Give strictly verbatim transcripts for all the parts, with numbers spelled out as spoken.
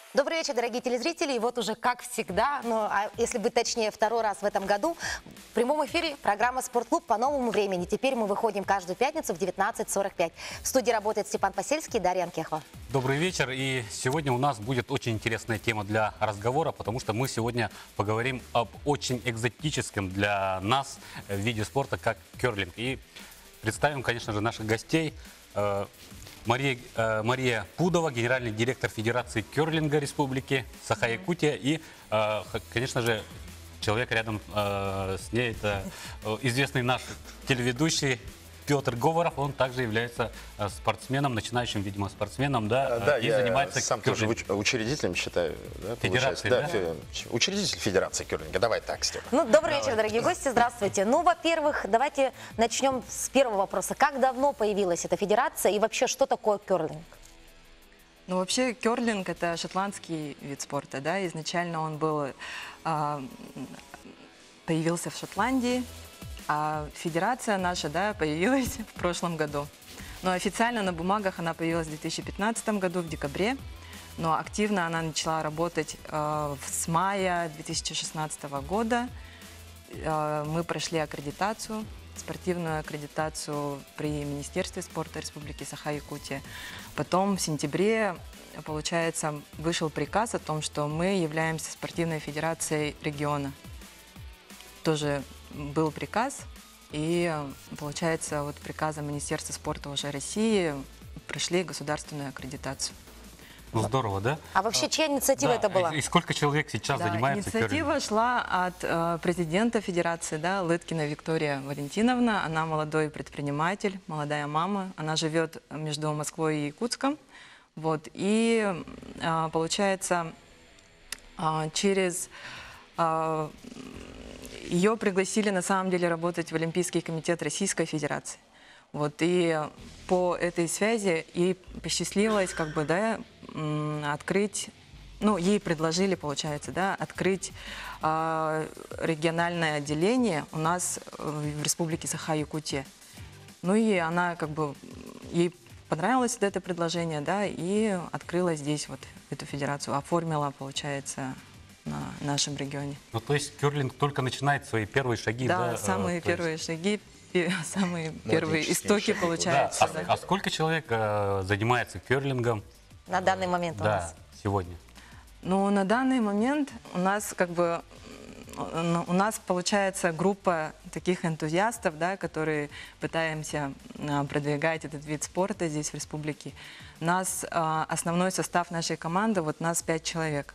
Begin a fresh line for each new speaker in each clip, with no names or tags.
Добрый вечер, дорогие телезрители. И вот уже, как всегда, ну, а если быть точнее, второй раз в этом году, в прямом эфире программа «Спортклуб» по новому времени. Теперь мы выходим каждую пятницу в девятнадцать сорок пять. В студии работает Степан Посельский и Дарья Анкехова.
Добрый вечер. И сегодня у нас будет очень интересная тема для разговора, потому что мы сегодня поговорим об очень экзотическом для нас виде спорта, как керлинг. И представим, конечно же, наших гостей. Мария, э, Мария Пудова, генеральный директор Федерации керлинга Республики Саха-Якутия. И, э, конечно же, человек рядом э, с ней, это э, известный наш телеведущий Петр Говоров. Он также является э, спортсменом, начинающим, видимо, спортсменом, да,
А, да,
и
я
занимается
сам
керлингом.
тоже учредителем считаю. Да,
Федерации,
да?
да?
Фе- Учредитель Федерации керлинга. Давай так, Степан.
Ну, добрый вечер, дорогие гости. Здравствуйте. Ну, во-первых, давайте начнем с первого вопроса. Как давно появилась эта федерация и вообще, что такое керлинг?
Ну, вообще, керлинг – это шотландский вид спорта, да, изначально он был, а, появился в Шотландии, а федерация наша, да, появилась в прошлом году. Но официально на бумагах она появилась в две тысячи пятнадцатом году, в декабре, но активно она начала работать э, с мая две тысячи шестнадцатого года. Э, мы прошли аккредитацию, спортивную аккредитацию при Министерстве спорта Республики Саха-Якутия. Потом в сентябре, получается, вышел приказ о том, что мы являемся спортивной федерацией региона. Тоже был приказ, и, получается, вот приказом Министерства спорта уже России прошли государственную аккредитацию.
Ну, здорово, да?
А вообще, чья инициатива
Да.
это была?
И сколько человек сейчас
Да,
занимается
инициатива
керлингом?
шла от э, президента федерации, да, Лыткина Виктория Валентиновна. Она молодой предприниматель, молодая мама. Она живет между Москвой и Якутском. Вот, и э, получается, э, через... Э, ее пригласили на самом деле работать в Олимпийский комитет Российской Федерации. Вот, и по этой связи ей посчастливилось как бы, да, открыть, ну, ей предложили, получается, да, открыть э, региональное отделение у нас в Республике Саха-Якутия. Ну и она как бы, ей понравилось это предложение, да, и открыла здесь вот эту федерацию, оформила, получается, на нашем регионе.
Ну, то есть керлинг только начинает свои первые шаги, да?
Да, самые
э, то
первые
есть...
шаги, пе- самые первые
Магические
истоки,
шаги.
Да.
получается.
А,
Да.
а сколько человек э, занимается керлингом?
На данный момент у
Да,
нас.
сегодня.
Ну, на данный момент у нас как бы м, у нас получается группа таких энтузиастов, да, которые пытаемся а, продвигать этот вид спорта здесь в республике. Нас а, основной состав нашей команды, вот нас пять человек.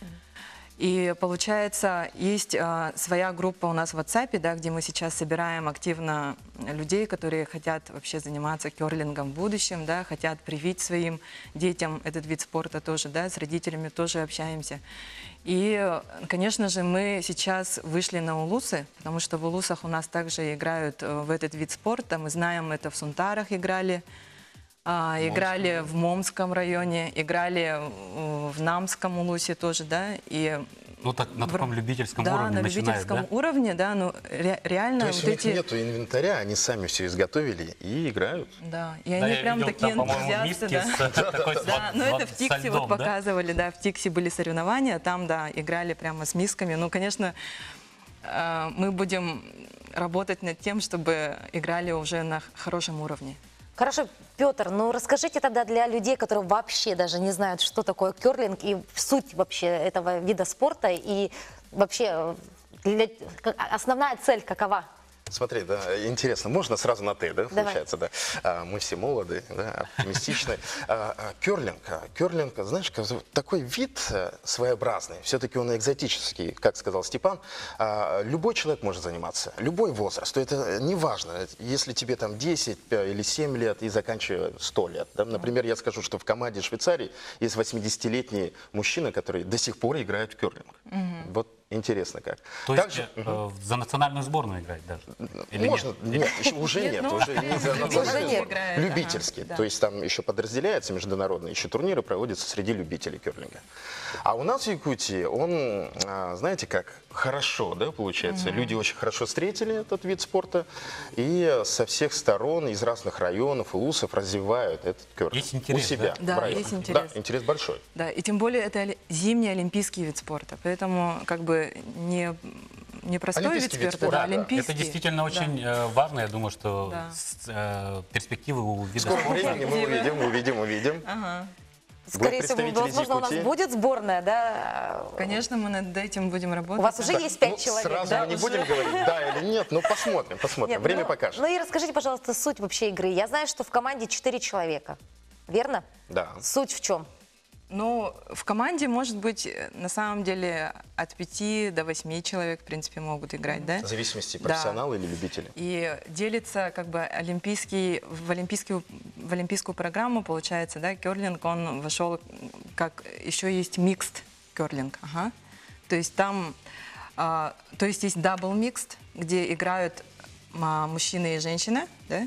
И получается, есть а, своя группа у нас в WhatsApp, да, где мы сейчас собираем активно людей, которые хотят вообще заниматься керлингом в будущем, да, хотят привить своим детям этот вид спорта тоже, да, с родителями тоже общаемся. И, конечно же, мы сейчас вышли на улусы, потому что в улусах у нас также играют э, в этот вид спорта. Мы знаем, это в Сунтарах играли, а, играли в Момском районе, играли в, в Намском улусе тоже, да, и
Ну, так, на
в-
таком любительском
да,
уровне
на
начинает,
любительском
да?
уровне, да, ну ре- реально
То есть
вот
у них
эти,
нету инвентаря, они сами все изготовили и играют.
да, и
Да,
они
я
прям
видел
такие
там, по-моему,
энтузиасты,
миски
да.
с такой с
Да,
вод-
ну это
вод-
в
со
Тиксе
льдом,
вот
да?
показывали, да, в Тиксе были соревнования, там, да, играли прямо с мисками. Ну, конечно, э, мы будем работать над тем, чтобы играли уже на х- хорошем уровне.
Хорошо, Петр, ну расскажите тогда для людей, которые вообще даже не знают, что такое керлинг и суть вообще этого вида спорта, и вообще э, для- как- основная цель какова?
Смотри, да, интересно, можно сразу на «ты», да,
Давай.
получается, да. А, мы все молоды, да, оптимистичны. А, а, Керлинг, а, керлинг, знаешь, как- такой вид э, своеобразный, все-таки он экзотический, как сказал Степан. А, любой человек может заниматься, любой возраст, то это не важно, если тебе там десять или семь лет и заканчивая сто лет. Да? Например, я скажу, что в команде Швейцарии есть восьмидесятилетний мужчина, который до сих пор играет в керлинг. Вот Интересно как.
То
Также,
есть э, за национальную сборную играть даже? Или
можно,
нет?
нет, еще уже
Нет,
нет,
ну,
уже не за национальную
нет.
сборную.
Играет,
Любительский.
ага, да.
То есть там еще подразделяются международные, еще турниры проводятся среди любителей керлинга. А у нас в Якутии он, а, знаете как, хорошо, да, получается. Люди очень хорошо встретили этот вид спорта и со всех сторон, из разных районов, улусов развивают этот керлинг.
Есть интерес,
у себя.
да? Да,
в районах.
есть интерес.
Да, интерес большой.
Да, и тем более это оли- зимний олимпийский вид спорта, поэтому как бы не, не простой вид
Олимпийский вид
спорта,
спорта,
да,
да.
олимпийский.
Это действительно очень
Да.
э, важно. Я думаю, что
Да.
с- э, перспективы у вида
В скором
спорта.
времени мы увидим, увидим, увидим.
Ага.
Скорее всего,
представители
возможно, у нас
Якутии.
будет сборная, да?
Конечно, мы над этим будем работать.
У вас уже
Так,
есть пять
ну,
человек,
Сразу
да,
мы не
уже?
будем говорить, да или нет, но посмотрим, посмотрим.
Нет,
Время
ну,
покажет.
Ну и расскажите, пожалуйста, суть вообще игры. Я знаю, что в команде четыре человека, верно?
Да.
Суть в чем?
Ну, в команде может быть, э, на самом деле, от пяти до восьми человек, в принципе, могут играть, да?
В зависимости,
Да.
профессионалы или любители.
И делится как бы олимпийский, в олимпийскую, в олимпийскую программу, получается, да, керлинг, он вошел как, еще есть микст керлинг, ага. То есть там, а, то есть есть дабл микст, где играют а, мужчина и женщина, да,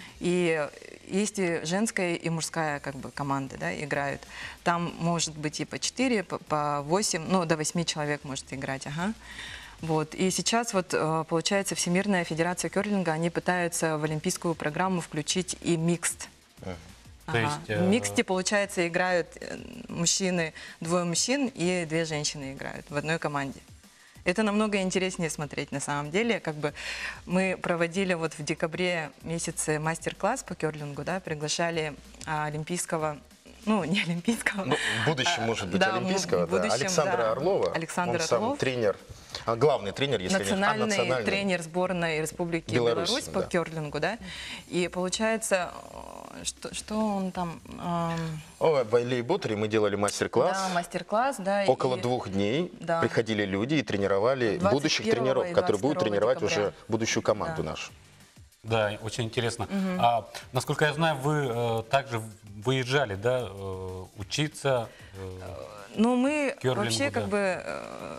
и есть и женская, и мужская как бы команды, да, играют. Там может быть и по четыре, по, по восемь, ну, до восьми человек может играть, ага. Вот. И сейчас вот, э, получается, Всемирная Федерация керлинга, они пытаются в олимпийскую программу включить и микст.
То
Ага.
есть, э,
В миксте, получается, играют э, мужчины, двое мужчин и две женщины играют в одной команде. Это намного интереснее смотреть на самом деле. Как бы мы проводили вот в декабре месяце мастер-класс по керлингу, да, приглашали а, олимпийского, ну, не олимпийского.
Ну, в будущем, может быть,
Да, в
олимпийского, да.
будущем,
Александра
да.
Орлова.
Александр
он сам
Орлов.
тренер, а, главный тренер, если
национальный,
не а, национальный.
тренер сборной Республики
Беларусь,
Беларусь, по
да.
керлингу, да. И получается, э, что, что он там... эм,
О, в Лейбутере мы делали мастер-класс.
Да, мастер-класс, да.
Около
и-
двух дней
Да.
приходили люди и тренировали
двадцать
будущих
первого
тренеров,
и
которые будут
двадцать
тренировать
второго
уже
декабря.
будущую команду
Да.
нашу.
Да, очень интересно. А, насколько я знаю, вы э, также выезжали, да, э, учиться. э,
Ну, мы
Керлингу,
вообще
да.
как бы э,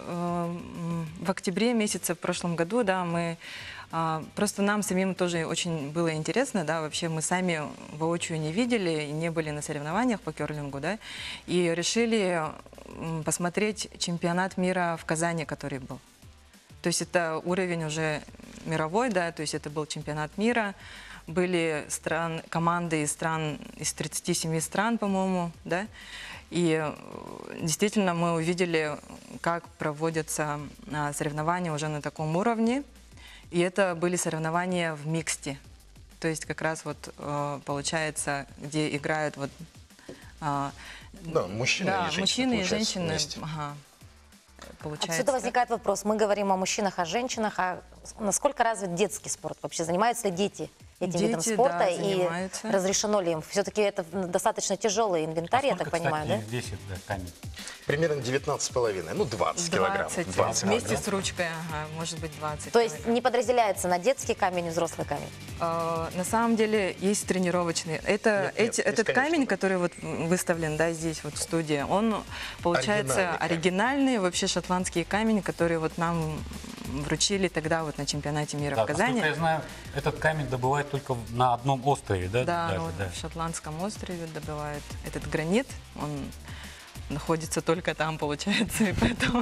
э, в октябре месяце в прошлом году, да, мы а, просто нам самим тоже очень было интересно, да, вообще мы сами воочию не видели, и не были на соревнованиях по керлингу, да, и решили м, посмотреть чемпионат мира в Казани, который был. То есть это уровень уже мировой, да, то есть это был чемпионат мира, были стран, команды из стран, из тридцати семи стран, по-моему, да, и э, действительно мы увидели, как проводятся а, соревнования уже на таком уровне, и это были соревнования в миксте, то есть как раз вот э, получается, где играют вот... а,
Да, мужчины
да,
и женщины,
мужчины и
получается,
женщины,
вместе.
ага, получается.
Отсюда возникает вопрос. Мы говорим о мужчинах, о женщинах. А насколько развит детский спорт вообще? Занимаются ли дети этим видом
Дети,
спорта?
да,
и
занимаются.
разрешено ли им? Все-таки это достаточно тяжелый инвентарь, я так
сколько,
понимаю,
кстати,
да?
весит, да, камень?
Примерно девятнадцать с половиной, ну двадцать килограмм.
двадцать,
двадцать
вместе
килограмм.
с ручкой, ага, может быть двадцать.
То есть
килограмм.
не подразделяется на детский камень и взрослый камень?
А, на самом деле есть тренировочные. Это,
Нет, нет,
эти, этот
бесконечно,
камень,
да.
который вот выставлен, да, здесь вот в студии, он получается
Оригинальный камень.
оригинальный, вообще шотландский камень, который вот нам вручили тогда вот на чемпионате мира
Да,
в Казани.
насколько я знаю, этот камень добывают только в- на одном острове, да?
Да,
даже,
вот
да.
в Шотландском острове добывают этот гранит, он находится только там, получается, и поэтому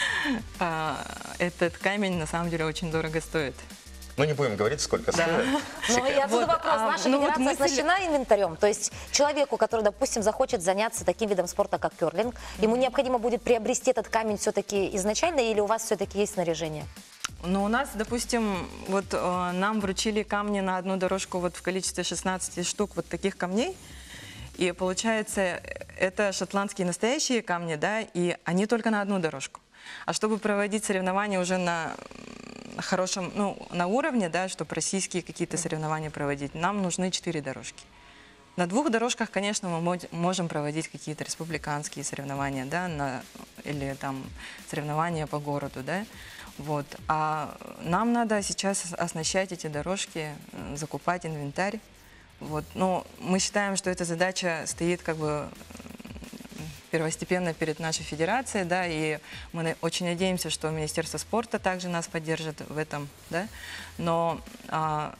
а, этот камень на самом деле очень дорого стоит.
Ну не будем говорить, сколько стоит.
Ну и отсюда
Вот,
вопрос.
а,
Наша
ну вот
федерация
мысль-
оснащена инвентарем? То есть человеку, который, допустим, захочет заняться таким видом спорта, как керлинг, ему необходимо будет приобрести этот камень все-таки изначально, или у вас все-таки есть снаряжение?
Но у нас, допустим, вот э, нам вручили камни на одну дорожку вот в количестве шестнадцати штук вот таких камней. И получается, это шотландские настоящие камни, да, и они только на одну дорожку. А чтобы проводить соревнования уже на м, хорошем, ну, на уровне, да, чтобы российские какие-то соревнования проводить, нам нужны четыре дорожки. На двух дорожках, конечно, мы мож- можем проводить какие-то республиканские соревнования, да, на, или там соревнования по городу, да. Вот. А нам надо сейчас оснащать эти дорожки, э, закупать инвентарь. Вот. Но мы считаем, что эта задача стоит как бы м, первостепенно перед нашей федерацией, да, и мы на- очень надеемся, что Министерство спорта также нас поддержит в этом, да, но, а,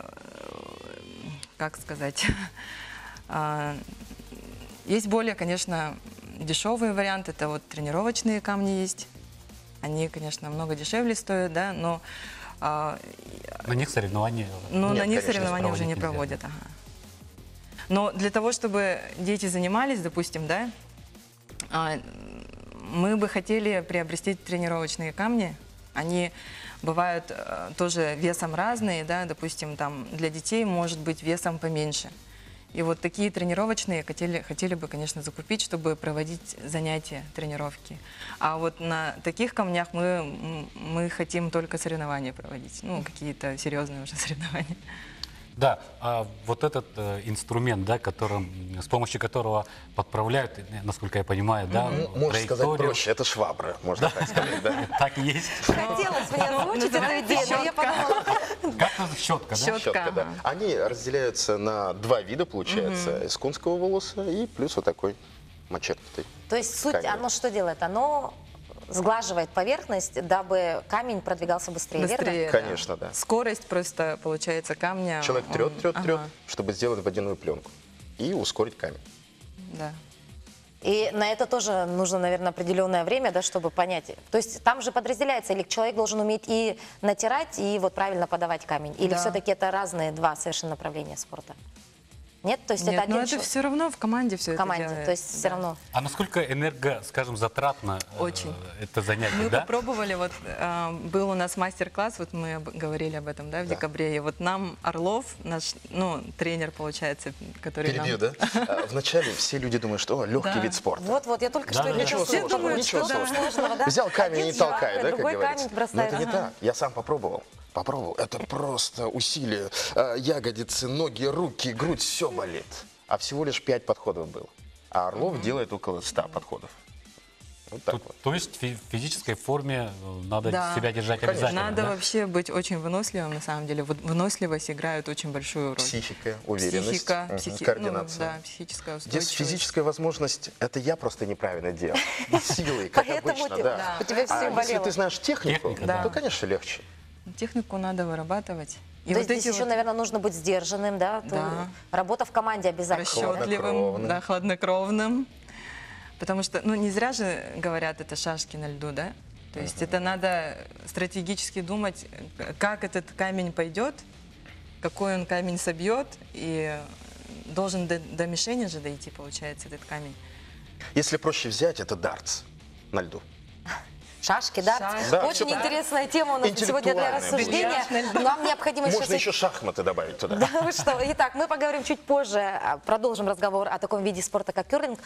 как сказать, а, есть более, конечно, дешевый вариант, это вот тренировочные камни есть, они, конечно, много дешевле стоят, да, но а,
На них соревнования.
но
Нет,
на них
конечно,
соревнования уже не
проводить нельзя.
проводят. Ага. Но для того, чтобы дети занимались, допустим, да, а, мы бы хотели приобрести тренировочные камни. Они бывают э, тоже весом разные, да, допустим, там для детей может быть весом поменьше. И вот такие тренировочные хотели, хотели бы, конечно, закупить, чтобы проводить занятия, тренировки. А вот на таких камнях мы, м, мы хотим только соревнования проводить, ну, какие-то серьезные уже соревнования.
Да, а вот этот э, инструмент, да, которым, с помощью которого подправляют, э, насколько я понимаю, да,
Ну, можно сказать
траекторию.
проще, это швабра, можно так сказать, да?
Так и есть.
Хотелось мне озвучить эту идею, но я подумала,
Как это щетка, да?
Щетка.
Щетка, да.
ага.
Они разделяются на два вида, получается, из конского волоса и плюс вот такой мочеркнутый.
то есть суть,
Камень.
оно что делает? Оно сглаживает поверхность, дабы камень продвигался быстрее, верно?
Быстрее, да.
Конечно, да.
Скорость просто, получается, камня.
Человек
он-
трет, трет, трет,
ага,
чтобы сделать водяную пленку и ускорить камень.
да.
И на это тоже нужно, наверное, определенное время, да, чтобы понять. То есть там же подразделяется, или человек должен уметь и натирать, и вот правильно подавать камень. Или
Да.
все-таки это разные два совершенно направления спорта? Нет? То есть
Нет,
это
но
один
это
человек
все равно в команде все
в команде.
это делает.
То есть все
Да.
равно.
А насколько энерго, скажем, затратно э,
Очень.
это занятие,
Мы
да?
попробовали, вот э, был у нас мастер-класс, вот мы об- говорили об этом, да, в
Да.
декабре, и вот нам Орлов, наш, ну, тренер, получается, который
Перебью,
нам...
да? А, Вначале все люди думают, что о, легкий
Да.
вид спорта.
Вот-вот, я только
Да,
что
да,
и
да.
Ничего
хотела
сложного,
сказать.
ничего
Что
сложного.
сложного, да?
Взял камень и
Один
не толкай,
жар,
да, как
другой
говорится.
камень
Но
бросает.
это не
Ага.
так. Я сам попробовал. Попробовал. Это просто усилие. А, Ягодицы, ноги, руки, грудь, все болит. А всего лишь пять подходов было. А Орлов делает около ста подходов. Вот так
То,
вот.
то есть в фи- физической форме э, надо
Да.
себя держать
Конечно.
обязательно.
Надо
да?
вообще быть очень выносливым, на самом деле. Вот выносливость играет очень большую роль.
Психика, уверенность,
Психика,
мгм,
психи-
координация.
ну, да, психическая
Здесь
устойчивость.
физическая возможность, это я просто неправильно делал. Силой, как
Поэтому
обычно,
те-
да.
да, у тебя всё
А если
болело.
ты знаешь технику,
Техника,
да.
то, конечно, легче.
Технику надо вырабатывать. И
То
вот
есть
эти
здесь еще,
вот
наверное, нужно быть сдержанным, да? То
Да.
Работа в команде обязательно.
расчетливым,
Хладнокровным.
да, хладнокровным. Потому что, ну, не зря же говорят, это шашки на льду, да? То есть это надо стратегически думать, к- как этот камень пойдет, какой он камень собьет, и должен до, до мишени же дойти, получается, этот камень.
Если проще взять, это дартс на льду.
Шашки, да?
Шашки.
Да,
Очень
всё
интересная тема у нас сегодня для
Интеллектуальная
рассуждения.
будет. Да.
Нам необходимо
Можно
сейчас...
еще шахматы добавить туда.
Да, вы что? Итак, мы поговорим чуть позже, а, продолжим разговор о таком виде спорта, как керлинг.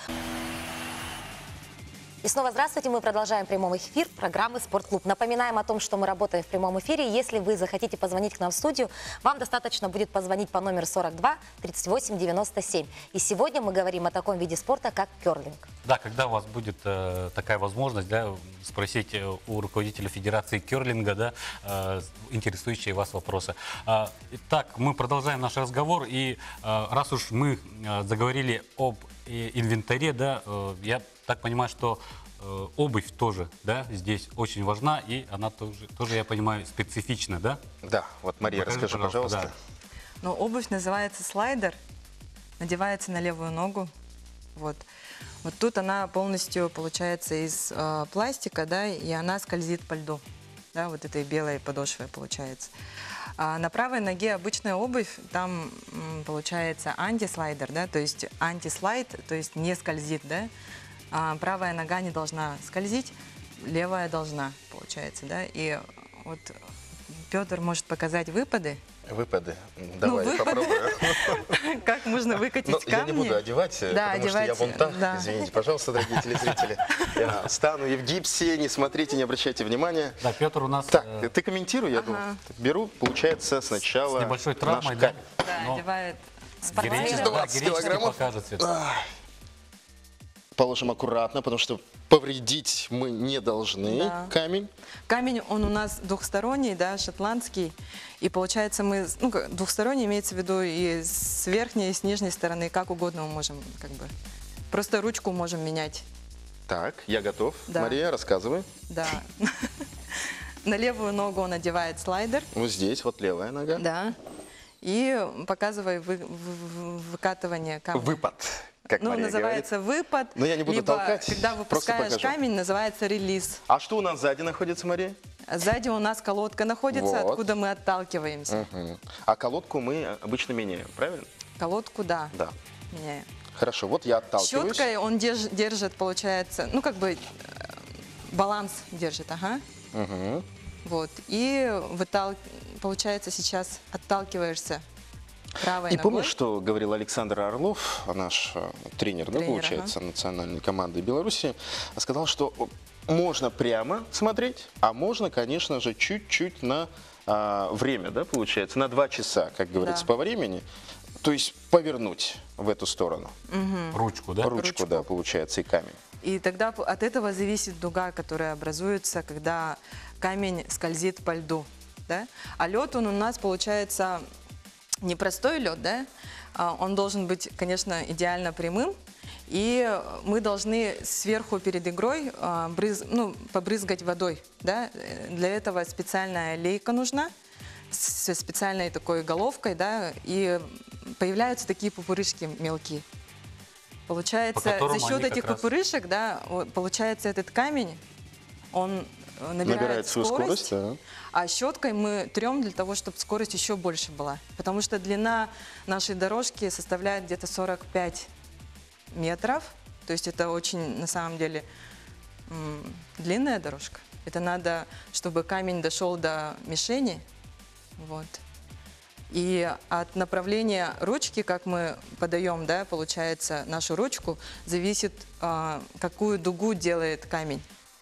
И снова здравствуйте, мы продолжаем прямой эфир программы «Спортклуб». Напоминаем о том, что мы работаем в прямом эфире. Если вы захотите позвонить к нам в студию, вам достаточно будет позвонить по номеру сорок два тридцать восемь девяносто семь. И сегодня мы говорим о таком виде спорта, как керлинг.
Да, когда у вас будет э, такая возможность, да, спросить э, у руководителя Федерации керлинга, да, э, интересующие вас вопросы. А, итак, мы продолжаем наш разговор, и э, раз уж мы э, заговорили об э, инвентаре, да, э, я так понимаю, что э, обувь тоже, да, здесь очень важна, и она тоже, тоже, я понимаю, специфична, да?
Да, вот, Мария,
Покажи,
расскажи, пожалуйста.
да.
Но обувь называется слайдер, надевается на левую ногу. Вот. Вот тут она полностью получается из э, пластика, да, и она скользит по льду, да, вот этой белой подошвой получается. А на правой ноге обычная обувь, там м, получается антислайдер, да, то есть антислайд, то есть не скользит, да. А правая нога не должна скользить, левая должна, получается, да. И вот Петр может показать выпады,
Выпады. Давай,
выпады.
попробую.
как можно выкатить
Но
камни.
я не буду одевать, э,
Да,
потому что я
одевать,
вон так.
да.
Извините, пожалуйста, дорогие телезрители. Я стану и в гипсе, не смотрите, не обращайте внимания.
Да, Петр у нас
Так,
э,
ты комментируй, я думаю. Беру, получается,
с
сначала
небольшой
наш
травмой, да?
камень.
Да,
Но
одевает.
героически, да,
двадцать
героически
килограммов.
покажет цвет.
Положим аккуратно, потому что повредить мы не должны
Да.
камень.
Камень, он у нас двухсторонний, да, шотландский. И получается мы, ну, как двухсторонний имеется в виду и с верхней, и с нижней стороны, как угодно мы можем, как бы, просто ручку можем менять.
Так, я готов.
Да.
Мария, рассказывай.
Да. На левую ногу он одевает слайдер.
Вот здесь, вот левая нога.
Да. И показывай вы, вы- вы- выкатывание камня.
Выпад, как
Ну,
Мария
называется выпад.
Но я не буду
либо,
толкать,
когда
просто
выпускаешь
покажу.
камень, называется релиз.
говорит. А что у нас сзади находится, Мария?
Сзади у нас колодка находится,
Вот.
откуда мы отталкиваемся.
Мгм. А колодку мы обычно меняем, правильно?
Колодку, да,
Да.
меняем.
Хорошо, вот я отталкиваюсь.
Щеткой он держ- держит, получается, ну, как бы э, баланс держит, ага.
Мгм.
Вот. И вытал... получается, сейчас отталкиваешься правой
И
ногой.
помнишь, что говорил Александр Орлов, наш э, тренер, да,
Тренер,
получается, национальной команды Беларуси, сказал, что можно прямо смотреть, а можно, конечно же, чуть-чуть на а, время, да, получается, на два часа, как говорится,
Да.
по времени, то есть повернуть в эту сторону.
Ручку, да?
Ручку,
Ручку.
да, получается, и камень.
И тогда п- от этого зависит дуга, которая образуется, когда камень скользит по льду. Да? А лед, он у нас получается не простой лед, да? А он должен быть, конечно, идеально прямым. И мы должны сверху перед игрой а, брыз- ну, побрызгать водой. Да? Э, Для этого специальная лейка нужна, со специальной такой головкой, да? И появляются такие пупырышки мелкие. Получается,
По которым
за счет
они как
этих
раз-
пупырышек, да, о- получается, этот камень, он э, набирает,
Набирает свою скорость, да.
а щеткой мы трем для того, чтобы скорость еще больше была. Потому что длина нашей дорожки составляет где-то сорок пять метров. То есть это очень, на самом деле, м, длинная дорожка. Это надо, чтобы камень дошел до мишени. Вот. И от направления ручки, как мы подаем, да, получается, нашу ручку, зависит, а, какую дугу делает камень.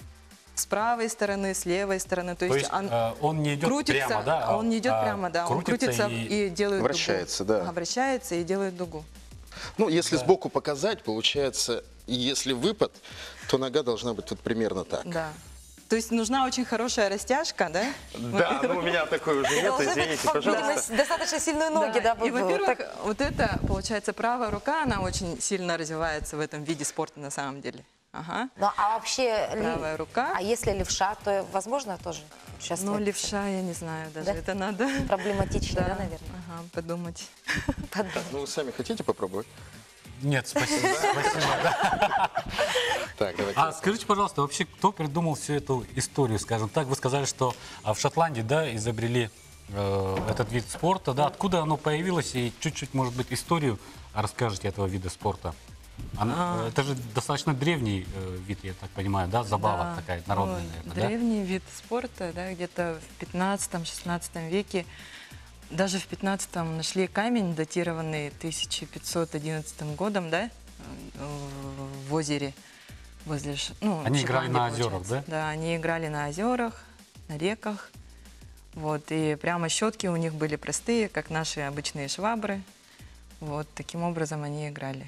С правой стороны, с левой стороны. То,
То есть
он
э, он не идет
крутится,
прямо, да? а-
он не идет
а
прямо, да. Он крутится и, делает
Вращается,
дугу.
да.
Ага, вращается и делает дугу.
Ну, если сбоку показать, получается, если выпад, то нога должна быть вот примерно так.
Да. То есть нужна очень хорошая растяжка, да?
Да, ну у меня такой уже нет,
Должны быть,
извините,
видимо,
пожалуйста.
достаточно сильные ноги, да,
И,
было.
во-первых,
Так,
вот это, получается, правая рука, она очень сильно развивается в этом виде спорта на самом деле. Ага.
ну, а вообще, ли-
Правая рука.
а если левша, то возможно тоже сейчас
Но левша, я не знаю даже,
Да?
это надо
проблематично, да, наверное?
ага, подумать.
Ну, вы сами хотите попробовать?
Нет, спасибо. спасибо, да.
Так, давайте.
А скажите, пожалуйста, вообще кто придумал всю эту историю, скажем так? Вы сказали, что а, в Шотландии, да, изобрели э, этот вид спорта, да? Откуда оно появилось? И чуть-чуть, может быть, историю расскажете этого вида спорта. Она- Это же достаточно древний э, вид, я так понимаю, да? Забава
Да.
такая народная,
Ну,
наверное, да?
древний вид спорта, да, где-то в пятнадцатом-шестнадцатом веке. Даже в пятнадцатом нашли камень, датированный тысяча пятьсот одиннадцатым годом, да, э, в озере. Возле, Ш- ну,
Они играли
Шотландии,
на озерах,
получается.
да?
Да, они играли на озерах, на реках. Вот, и прямо щетки у них были простые, как наши обычные швабры. Вот, таким образом они играли.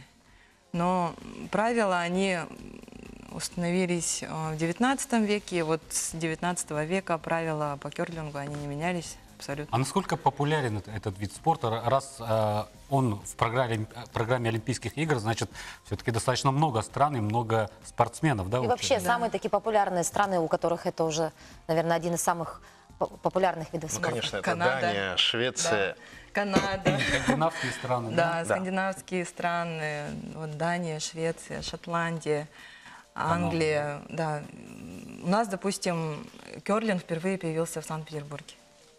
Но правила, они установились э, в девятнадцатом веке. И вот с девятнадцатого века правила по керлингу, они не менялись абсолютно.
А насколько популярен это- этот вид спорта? Р- Раз э, он в программе, программе Олимпийских игр, значит, все-таки достаточно много стран и много спортсменов, да?
И
вот
вообще
это?
самые такие популярные страны, у которых это уже, наверное, один из самых по- популярных видов
Ну,
спорта.
конечно, это
Канада.
Дания, Швеция.
Канада.
Скандинавские страны,
Да,
Да.
скандинавские страны, вот Дания, Швеция, Шотландия, Англия, да. У нас, допустим, керлинг впервые появился в Санкт-Петербурге.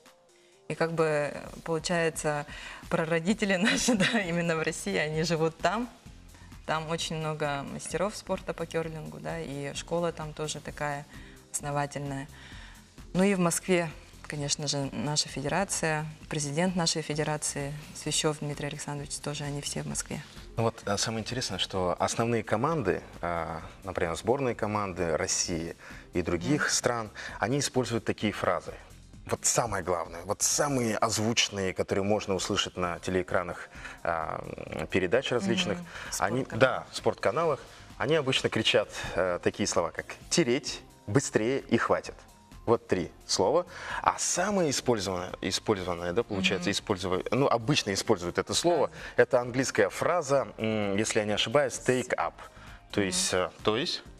И как бы, получается, прародители наши, да, именно в России, они живут там. Там очень много мастеров спорта по керлингу, да, и школа там тоже такая основательная. Ну и в Москве, конечно же, наша федерация, президент нашей федерации, Свящев Дмитрий Александрович, тоже они все в Москве.
Ну вот а, самое интересное, что основные команды, а, например, сборные команды России и других стран, они используют такие фразы. Вот самое главное, вот самые озвученные, которые можно услышать на телеэкранах а, передач различных, они,
Спортканалах.
да, в спортканалах, они обычно кричат а, такие слова, как «тереть», «быстрее» и «хватит». Вот три слова. А самое использованное, использованное, да, получается, используя- ну, обычно используют это слово, это английская фраза, м, если я не ошибаюсь, take up. То есть, э, то есть,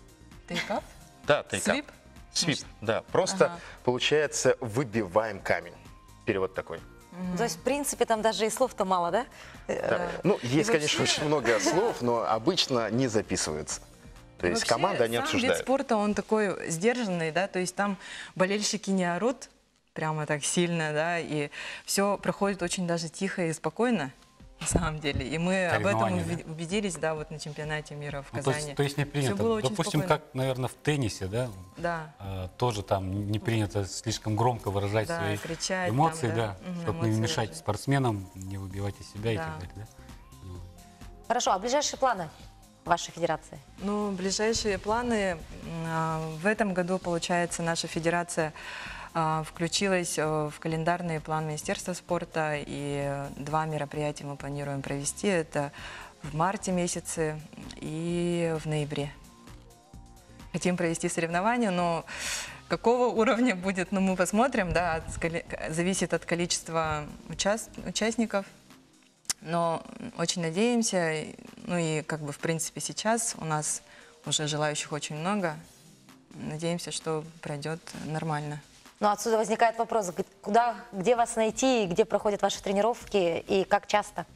Тейкап?
Да, тейкап.
Свип?
Свип, да. Просто,
Ага.
получается, выбиваем камень. Перевод такой.
То есть, в принципе, там даже и слов-то мало, да?
Да. Ну, есть,
И
конечно,
вообще-
очень много слов, но обычно не записываются. То есть
Вообще,
команда не
сам вид
обсуждает.
спорта, он такой сдержанный, да, то есть там болельщики не орут прямо так сильно, да, и все проходит очень даже тихо и спокойно, на самом деле. И мы об этом
Соревнования,
уви- убедились, да, вот на чемпионате мира в
Ну, то,
Казани.
есть, то есть не
Всё
принято.
было очень
Допустим,
спокойно.
как, наверное, в теннисе, да?
Да.
э, тоже там не принято слишком громко выражать
Да,
свои
кричать там,
эмоции,
да.
да,
Мгм,
чтобы не
эмоции
мешать
выражать.
спортсменам, не выбивать из себя и
Да.
так далее. Да?
Хорошо, а ближайшие планы вашей федерации?
Ну, ближайшие планы. м, а, В этом году, получается, наша федерация а, включилась э, в календарный план Министерства спорта. И э, два мероприятия мы планируем провести. Это в марте месяце и в ноябре. Хотим провести соревнования, но какого уровня будет, ну, мы посмотрим, да, от скали- зависит от количества участ- участников. Но очень надеемся, и- ну и как бы в принципе сейчас у нас уже желающих очень много. Надеемся, что пройдет нормально.
Ну, отсюда возникает вопрос, г- куда, где вас найти, и где проходят ваши тренировки, и как часто?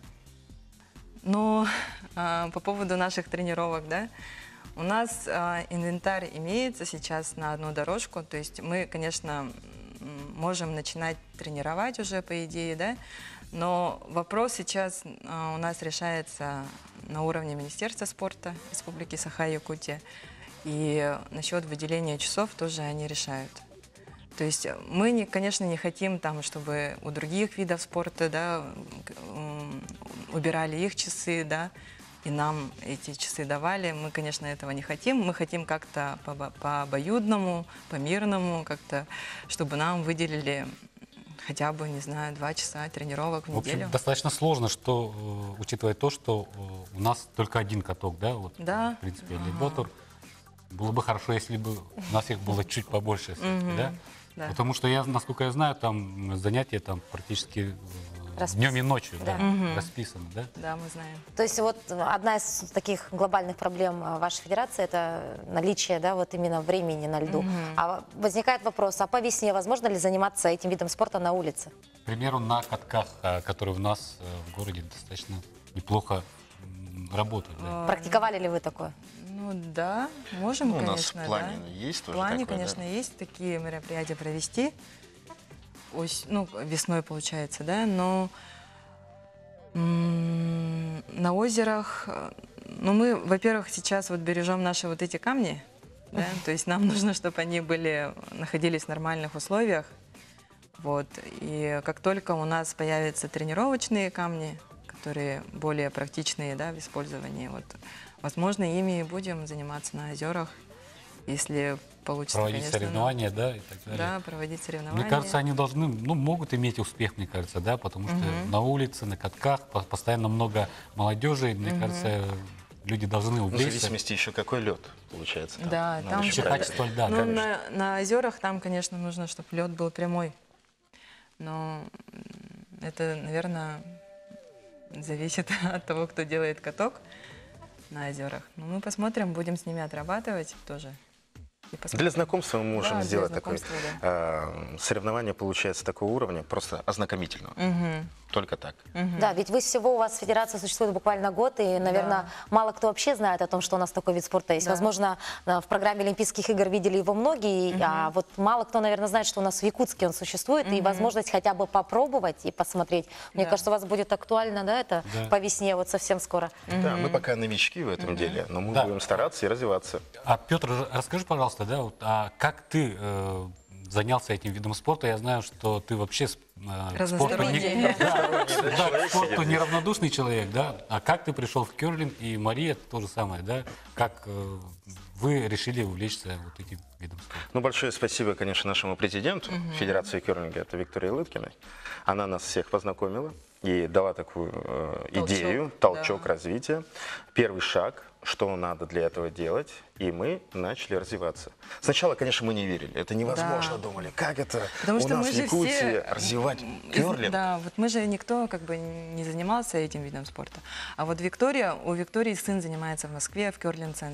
Но а, по поводу наших тренировок, да, у нас а, инвентарь имеется сейчас на одну дорожку, то есть мы, конечно, м, можем начинать тренировать уже, по идее, да, но вопрос сейчас а, у нас решается на уровне Министерства спорта Республики Саха-Якутия, и насчет выделения часов тоже они решают. То есть мы, не, конечно, не хотим, там, чтобы у других видов спорта, да, к- м, убирали их часы, да, и нам эти часы давали. Мы, конечно, этого не хотим. Мы хотим как-то по, по обоюдному, по-мирному, как-то, чтобы нам выделили хотя бы, не знаю, два часа тренировок в
В общем,
неделю.
достаточно сложно, что, э, учитывая то, что э, у нас только один каток, да, вот,
Да.
в принципе, Лейботор. Было бы хорошо, если бы у нас их было чуть побольше, все-таки, да?
Да.
Потому что, я, насколько я знаю, там занятия там практически э,
Распис-
днем и ночью, да,
Да.
расписаны, да?
Да, мы знаем.
То есть вот одна из таких глобальных проблем а, вашей федерации – это наличие, да, вот именно времени на льду. А возникает вопрос, а по весне возможно ли заниматься этим видом спорта на улице?
К примеру, на катках, э, которые у нас э, в городе достаточно неплохо м, работают, да.
Практиковали ли вы такое?
Ну да, можем,
Ну, у нас
конечно,
в плане
да.
есть
В
тоже
плане,
такое, да?
конечно, есть такие мероприятия провести. Ось- ну, весной получается, да, но м, на озерах, э, ну, мы, во-первых, сейчас вот бережем наши вот эти камни, да, то есть нам нужно, чтобы они были, находились в нормальных условиях, вот, и как только у нас появятся тренировочные камни, которые более практичные, да, в использовании, вот, возможно, ими и будем заниматься на озерах, если получится,
Проводить
конечно, ну,
соревнования, да, и так далее.
да, проводить соревнования.
Мне кажется, они должны, ну, могут иметь успех, мне кажется, да, потому что на улице, на катках по- постоянно много молодежи, и, мне кажется, люди должны
Ну, в
увлечься.
зависимости еще какой лед получается. Там.
Да,
Надо
там
еще
Еще
же-
проверить.
качество льда,
Ну,
да.
на, на озерах там, конечно, нужно, чтобы лед был прямой. Но м, это, наверное, зависит от того, кто делает каток на озерах. Но мы посмотрим, будем с ними отрабатывать тоже. И посмотрим.
Для знакомства мы можем
Да, для
сделать такое
знакомства,
э, соревнование, получается, такого уровня, просто ознакомительного.
Мгм.
Только так.
Да, ведь вы всего, у вас федерация существует буквально год, и, наверное,
Да.
мало кто вообще знает о том, что у нас такой вид спорта есть.
Да.
Возможно, э, в программе Олимпийских игр видели его многие, а вот мало кто, наверное, знает, что у нас в Якутске он существует, и возможность хотя бы попробовать и посмотреть. Мне
Да.
кажется, у вас будет актуально, да, это
Да.
по весне, вот совсем скоро.
Да, мы пока новички в этом деле, но мы
Да.
будем стараться и развиваться.
А, Петр, расскажи, пожалуйста, да, вот, а как ты э, занялся этим видом спорта? Я знаю, что ты вообще с- э, к спорту не,
Разносторонний.
да, да, к спорту неравнодушный человек, да? А как ты пришел в керлинг, и Мария то же самое, да? Как э, вы решили увлечься вот этим видом спорта?
Ну, большое спасибо, конечно, нашему президенту Федерации керлинга, это Виктории Лыткиной. Она нас всех познакомила и дала такую э,
Толчок,
идею, толчок
да.
развития. Первый шаг, что надо для этого делать, и мы начали развиваться. Сначала, конечно, мы не верили, это невозможно,
Да.
думали, как это
Потому
у
что
нас
мы
в
же
Якутии
все
развивать
из-
керлинг.
Да, вот мы же никто как бы не занимался этим видом спорта. А вот Виктория, у Виктории сын занимается в Москве в керлинг-центре.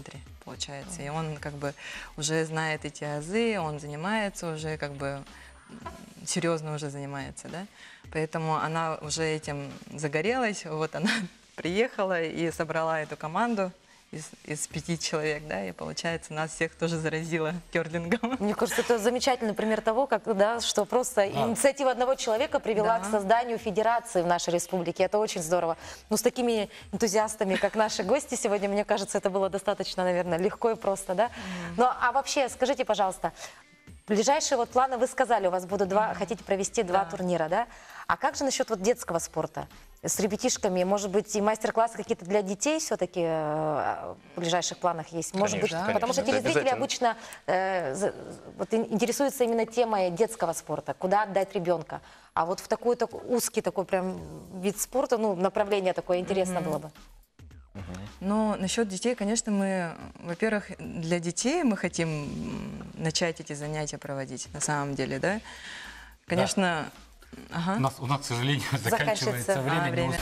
получается. И он как бы уже знает эти азы, он занимается уже как бы серьезно уже занимается, да. Поэтому она уже этим загорелась, вот она приехала и собрала эту команду из, из пяти человек, да, и получается нас всех тоже заразило керлингом.
Мне кажется, это замечательный пример того, как, да, что просто
Да.
инициатива одного человека привела
Да.
к созданию федерации в нашей республике. Это очень здорово. Ну, с такими энтузиастами, как наши гости сегодня, мне кажется, это было достаточно, наверное, легко и просто, да? Ну, а вообще, скажите, пожалуйста, ближайшие вот планы, вы сказали, у вас будут два, хотите провести два
Да.
турнира, да? А как же насчет вот детского спорта? С ребятишками, может быть, и мастер-классы какие-то для детей все-таки в ближайших планах есть? Может быть,
Конечно,
потому что
конечно, это
телезрители
обязательно.
обычно э, за- вот, ин- интересуются именно темой детского спорта, куда отдать ребенка. А вот в такой так, узкий такой прям вид спорта, ну, направление такое интересно было бы.
Но насчет детей, конечно, мы, во-первых, для детей мы хотим м, начать эти занятия проводить, на самом деле, да. Конечно, ага.
У нас, у нас, к сожалению,
Заканчивается.
заканчивается время.
А,
Не
время.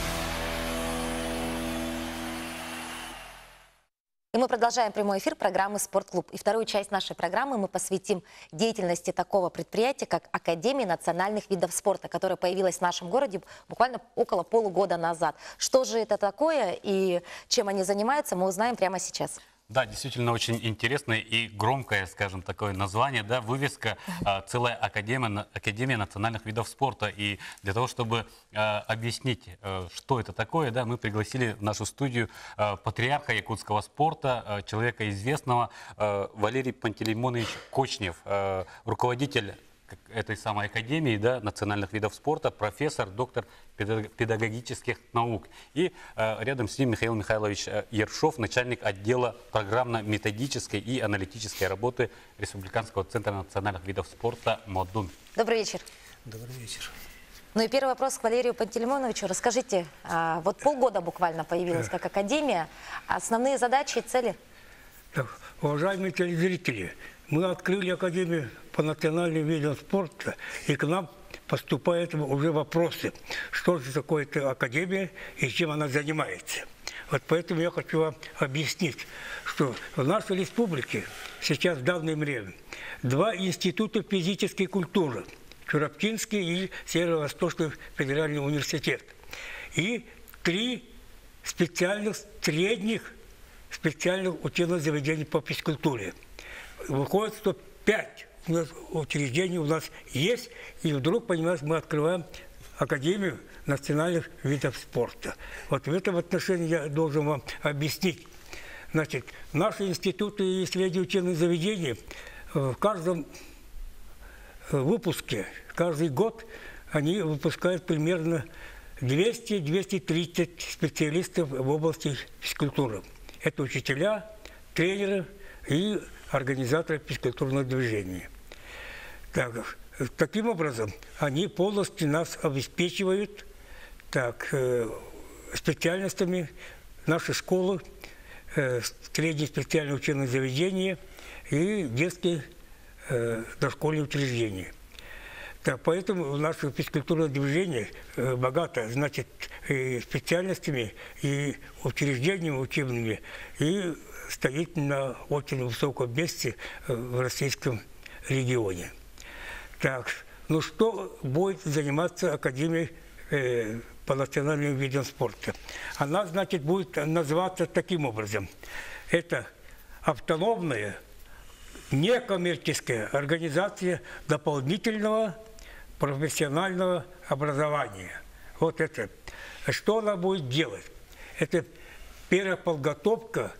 И мы продолжаем прямой эфир программы «Спортклуб». И вторую часть нашей программы мы посвятим деятельности такого предприятия, как Академия национальных видов спорта, которая появилась в нашем городе буквально около полугода назад. Что же это такое и чем они занимаются, мы узнаем прямо сейчас.
Да, действительно очень интересное и громкое, скажем, такое название, да, вывеска, а, целая академия, на- академия национальных видов спорта. И для того, чтобы а, объяснить, а, что это такое, да, мы пригласили в нашу студию а, патриарха якутского спорта, а, человека известного, а, Валерий Пантелеймонович Кочнев, а, руководитель как этой самой академии, да, национальных видов спорта, профессор, доктор педаг- педагогических наук. И э, рядом с ним Михаил Михайлович э, Ершов, начальник отдела программно-методической и аналитической работы Республиканского центра национальных видов спорта МОДУН.
Добрый вечер.
Добрый вечер.
Ну и первый вопрос к Валерию Пантелеймоновичу. Расскажите, а, вот полгода буквально появилась как академия. Основные задачи и цели?
Так, уважаемые телезрители, мы открыли Академию по национальным видам спорта, и к нам поступают уже вопросы, что же такое эта академия и чем она занимается. Вот поэтому я хочу вам объяснить, что в нашей республике сейчас в данное время два института физической культуры, Чурапчинский и Северо-Восточный федеральный университет, и три специальных средних специальных учебных заведений по физкультуре. Выходит, что пять у нас учреждений у нас есть, и вдруг, понимаете, мы открываем Академию национальных видов спорта. Вот в этом отношении я должен вам объяснить. Значит, наши институты и исследовательские учебные заведения в каждом выпуске, каждый год они выпускают примерно двести — двести тридцать специалистов в области физкультуры. Это учителя, тренеры и организаторы физкультурного движения. Так, таким образом, они полностью нас обеспечивают так, э, специальностями нашей школы, э, средние специальные учебные заведения и детские э, дошкольные учреждения. Так, поэтому наше физкультурное движение э, богато, значит, и специальностями, и учреждениями учебными, и стоит на очень высоком месте э, в российском регионе. Так, ну что будет заниматься Академией э, по национальным видам спорта? Она, значит, будет называться таким образом. Это автономная, некоммерческая организация дополнительного профессионального образования. Вот это. Что она будет делать? Это переподготовка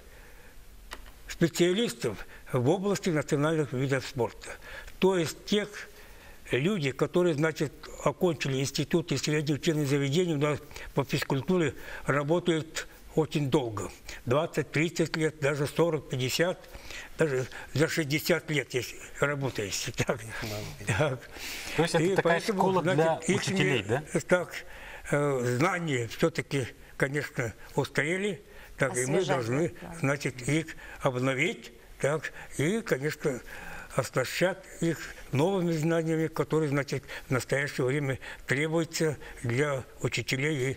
специалистов в области национальных видов спорта. То есть тех людей, которые, значит, окончили институт и средние учебные заведения, у нас по физкультуре работают очень долго. двадцать — тридцать лет, даже сорок — пятьдесят, даже за шестьдесят лет если работаете. Так. Так.
То есть это
И
такая
поэтому,
школа для
значит, их,
учителей, да?
Так, э, знания все-таки, конечно, устарели, так, и мы
Освежать,
должны,
да.
значит, их обновить, так, и, конечно, оснащать их новыми знаниями, которые, значит, в настоящее время требуются для учителей и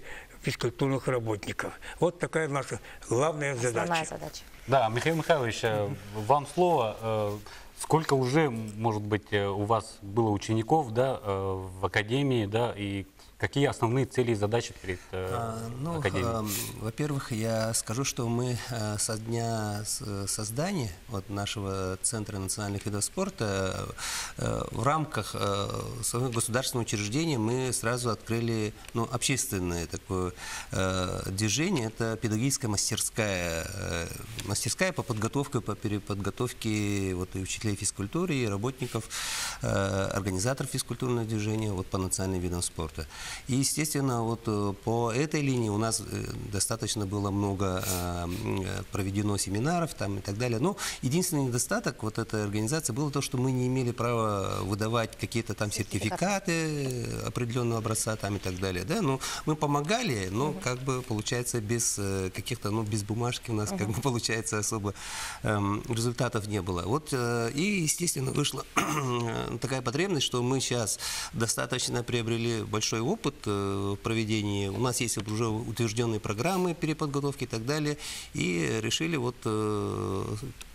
физкультурных работников. Вот такая наша главная задача.
Основная задача.
Да, Михаил Михайлович, э, вам слово. Э, Сколько уже, может быть, э, у вас было учеников, да, э, в академии, да, и какие основные цели и задачи перед э,
А, ну,
академией?
а, во-первых, я скажу, что мы а, со дня с- создания вот, нашего Центра национальных видов спорта а, в рамках а, своего государственного учреждения мы сразу открыли ну, общественное такое а, движение. Это педагогическая мастерская, а, мастерская по подготовке, по переподготовке вот, и учителей физкультуры, и работников, а, организаторов физкультурного движения вот, по национальным видам спорта. И, естественно, вот э, по этой линии у нас э, достаточно было много э, э, проведено семинаров там и так далее. Но единственный недостаток вот этой организации было то, что мы не имели права выдавать какие-то там сертификаты определенного образца там и так далее. Да? Ну, мы помогали, но как бы получается без э, каких-то, ну, без бумажки у нас как бы получается особо эм, результатов не было. Вот э, и, естественно, вышла такая потребность, что мы сейчас достаточно приобрели большой опыт э, в проведении. У нас есть уже утвержденные программы переподготовки и так далее. И решили вот э,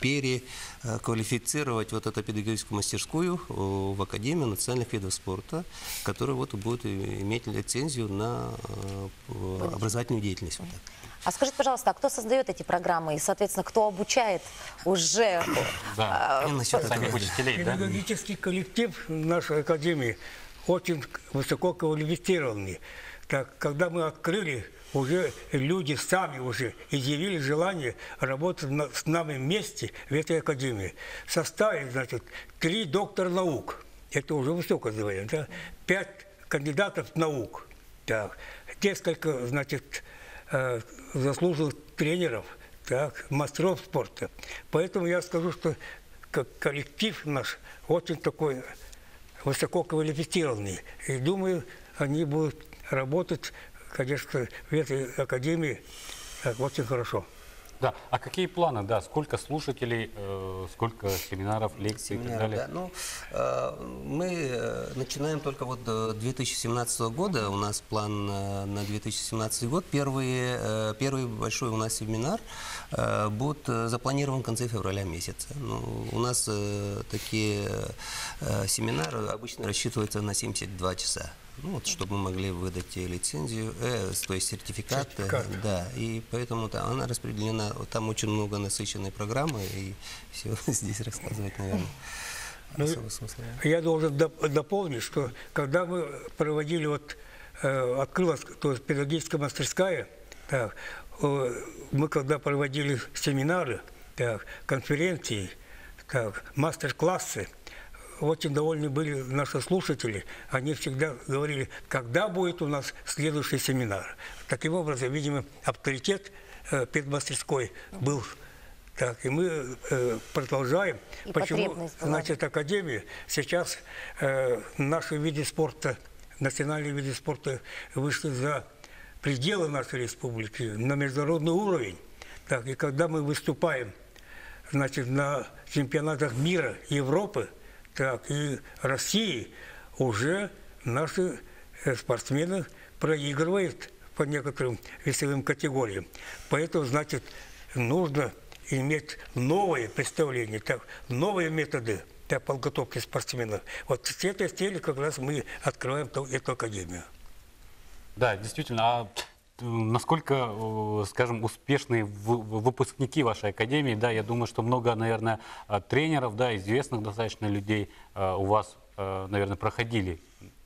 переквалифицировать вот эту педагогическую мастерскую э, в Академию национальных видов спорта, которая вот будет иметь лицензию на э, образовательную деятельность. Вот так.
А скажите, пожалуйста, а кто создает эти программы и, соответственно, кто обучает уже?
Да,
И насчет
самих
этого,
учителей, да?
Педагогический коллектив нашей академии очень высоко квалифицированный. Так, когда мы открыли, уже люди сами уже изъявили желание работать на, с нами вместе в этой академии. В составе, значит, три доктора наук. Это уже высокое звание, да? Пять кандидатов наук. Так, несколько, значит, э, заслуженных тренеров, так, мастеров спорта. Поэтому я скажу, что ко- коллектив наш очень такой высококвалифицированный. И думаю, они будут работать, конечно, в этой академии так, очень хорошо.
Да. А какие планы, да? Сколько слушателей, э, сколько семинаров, лекций и так
Семинары,
далее?
да. Ну, э, мы э, начинаем только вот до две тысячи семнадцатого года. У нас план э, на две тысячи семнадцатый год. Первый, э, первый большой у нас семинар э, будет э, запланирован в конце февраля месяца. Ну, у нас э, такие э, семинары обычно рассчитываются на семьдесят два часа. Ну, вот, чтобы мы могли выдать лицензию, э, то есть сертификат,
Сертификат.
да, и поэтому да, она распределена, там очень много насыщенной программы, и все здесь рассказывать, наверное,
Ну,
особо смысла нет.
я должен доп- дополнить, что когда мы проводили, вот, э, открылась, то есть педагогическая мастерская, так, э, мы когда проводили семинары, так, конференции, так, мастер-классы, очень довольны были наши слушатели. Они всегда говорили, когда будет у нас следующий семинар. Таким образом, видимо, авторитет э, педмастерской был. Так, и мы э, продолжаем.
И
Почему,
потребность была.
значит, Академия сейчас э, наши виды спорта, национальные виды спорта вышли за пределы нашей республики на международный уровень. Так, и когда мы выступаем, значит, на чемпионатах мира, Европы, так, и России, уже наши э, спортсмены проигрывают по некоторым весовым категориям. Поэтому, значит, нужно иметь новые представления, так, новые методы для подготовки спортсменов. Вот с этой целью как раз мы открываем ту- эту академию.
Да, действительно. А э, насколько, э, скажем, успешные вы- выпускники вашей академии? Да, я думаю, что много, наверное, э, тренеров, да, известных достаточно людей э, у вас, э, наверное, проходили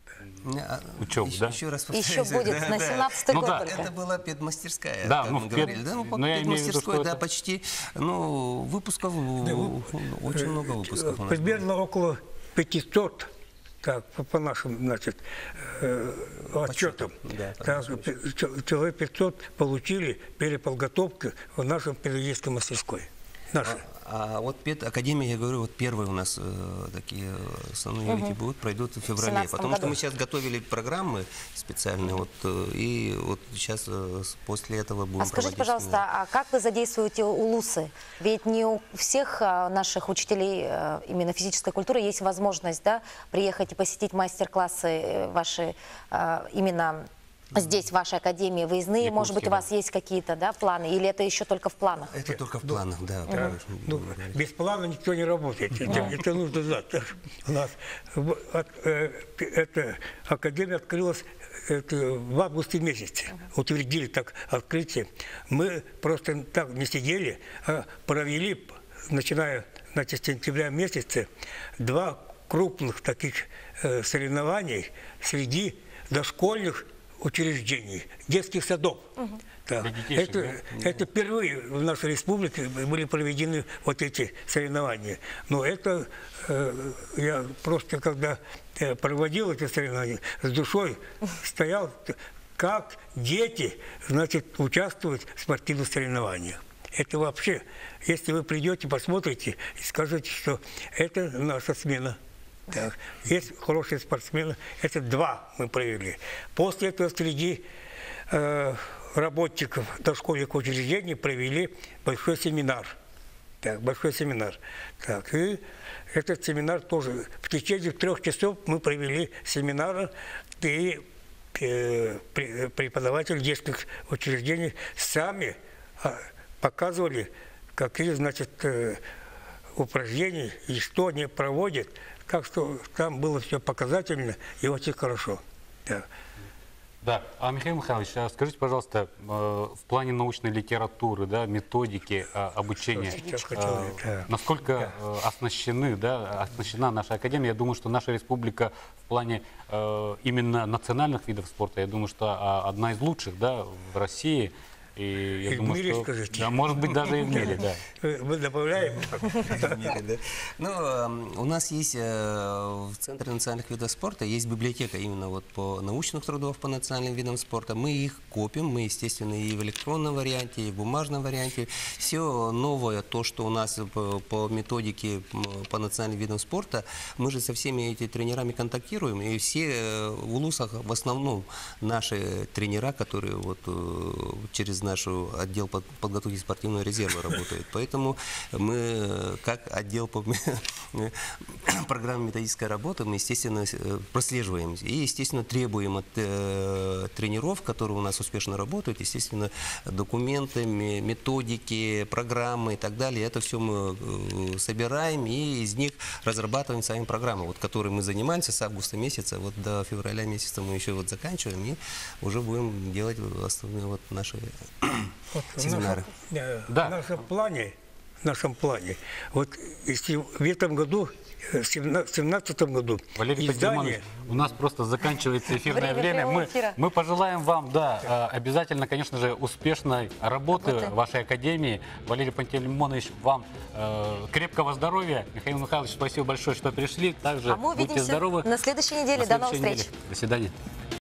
А,
учебу,
еще,
да?
еще раз
Еще
повторюсь,
будет
да,
на
да.
семнадцатый
Ну
год
да.
только.
Это была педмастерская,
Да,
как
ну,
мы
в
говорили.
пед-
Да, ну, по
но я имею в виду,
педмастерской,
что
да,
это-
почти, ну, выпусков, очень много выпусков у нас было.
Примерно около пятисот, так, по, по нашим, значит, э, отчетам,
да, по
так, пи- ч- человек пятьсот получили переподготовку в нашем педагогической мастерской. Нашей.
А вот педакадемия, я говорю, вот первые у нас э, такие основные велики будут, пройдут в феврале.
семнадцатом
Потому что
году.
мы сейчас готовили программы специальные, вот, э, и вот сейчас э, с- после этого будем
А скажите,
проводить
пожалуйста,
семинары.
а как вы задействуете улусы? Ведь не у всех а, наших учителей а, именно физической культуры есть возможность, да, приехать и посетить мастер-классы э, ваши а, именно здесь, в вашей академии, выездные?
Якутске,
Может быть, у
да.
вас есть какие-то, да, планы? Или это еще только в планах?
Это только в планах, да.
Да. Ну, без плана никто не работает. Это, это нужно знать. У нас в- от- э, эта академия открылась это, в августе месяце. Утвердили так открытие. Мы просто так не сидели, а провели, начиная значит, с сентября месяца, два крупных таких э, соревнований среди дошкольных учреждений, детских садов. Да.
Для детишек,
Это,
да?
это впервые в нашей республике были проведены вот эти соревнования. Но это э, я просто когда э, проводил эти соревнования, с душой стоял, как дети, значит, участвуют в спортивных соревнованиях. Это вообще, если вы придете, посмотрите и скажете, что это наша смена. Так. Есть хорошие спортсмены, это два мы провели. После этого среди э, работников дошкольных учреждений провели большой семинар. Так, большой семинар. Так, и этот семинар тоже в течение трех часов мы провели семинар, и э, при- преподаватели детских учреждений сами а, показывали, какие, значит, э, упражнения и что они проводят. Так что там было все показательно и очень хорошо. Да.
Да, а Михаил Михайлович, а скажите, пожалуйста, э, в плане научной литературы, да, методики э, обучения,
Сейчас
э,
хотел, да.
насколько э, оснащены, да, оснащена наша академия? Я думаю, что наша республика в плане э, именно национальных видов спорта, я думаю, что а, одна из лучших, да, в России. И я
И в
думаю,
мире,
что,
скажите.
да, может быть, даже и в мире, да.
Мы добавляем.
Мире, да. Ну, эм, у нас есть э, в Центре национальных видов спорта есть библиотека именно вот по научных трудов по национальным видам спорта. Мы их копим, мы, естественно, и в электронном варианте, и в бумажном варианте. Все новое, то, что у нас по, по методике м, по национальным видам спорта, мы же со всеми этими тренерами контактируем, и все э, в УЛУСах в основном наши тренера, которые вот э, через наш отдел под- подготовки спортивного резерва работают. Поэтому мы, э, как отдел по программе методической работы, мы, естественно, э, прослеживаем и, естественно, требуем от э, тренеров, которые у нас успешно работают, естественно, документы, ме- методики, программы и так далее. Это все мы э, собираем и из них разрабатываем сами программы, вот, которые мы занимаемся с августа месяца, вот до февраля месяца мы еще вот заканчиваем и уже будем делать основные вот наши
Вот в
семинары.
нашем, э,
Да.
в нашем плане, в нашем плане, вот если в этом году, э, в семнадцатом году,
Валерий
издание,
Пантелеймонович, у нас просто заканчивается эфирное
Время
время.
прямого
Мы,
эфира.
мы пожелаем вам, да, э, обязательно, конечно же, успешной работы
Работы.
в вашей академии. Валерий Пантелеймонович, вам э, крепкого здоровья. Михаил Михайлович, спасибо большое, что пришли. Также
А мы
будьте
увидимся
здоровы.
на следующей неделе.
На
До новых
следующей
встреч.
неделе. До свидания.